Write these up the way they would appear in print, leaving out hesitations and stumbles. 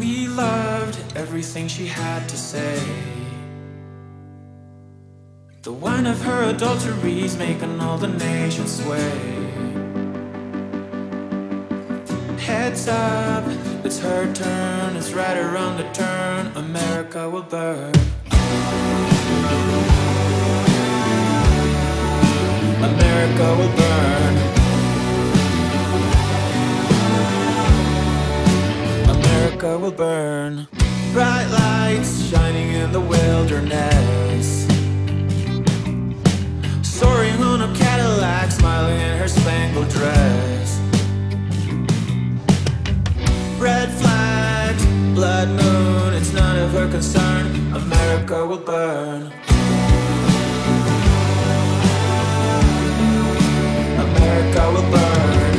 He loved everything she had to say. The wine of her adulteries making all the nations sway. Heads up, it's her turn, it's right around the turn, America will burn. America will burn. America will burn. Bright lights shining in the wilderness, soaring on a Cadillac, smiling in her spangled dress. Red flags, blood moon, it's none of her concern, America will burn. America will burn.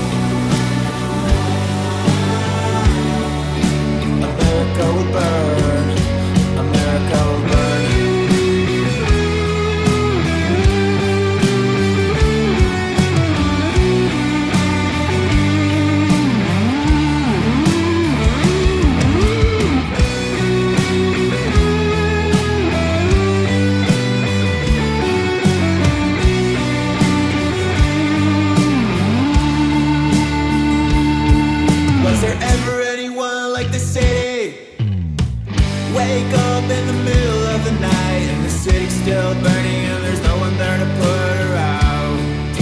America will burn. America will burn. Was there ever anyone like the city? Wake up in the middle of the night and the city's still burning and there's no one there to put her out.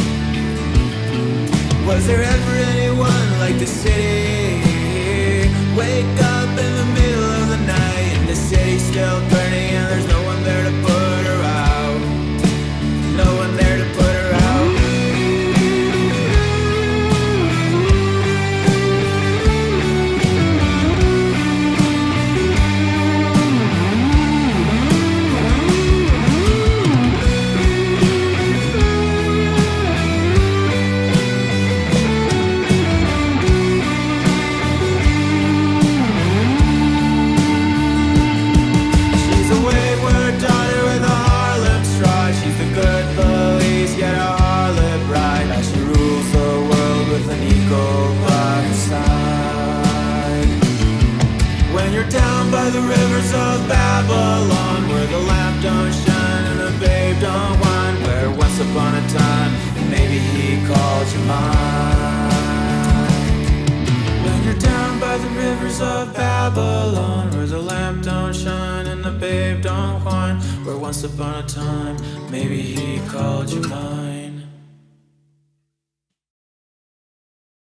Was there ever anyone like the city? Wake up in the middle of the night and the city's still burning and there's no one there to put her out. No one there to put her out. She's a wayward daughter with a Harlem stride. She's the good police, yet a harlot bride. Now she rules the world with an eagle by her side. When you're down by the rivers of Babylon, where the lamp don't shine and the babe don't whine, where once upon a time maybe he called you mine. When you're down by the rivers of Babylon, where the lamp don't shine and the babe don't whine, where once upon a time maybe he called you mine.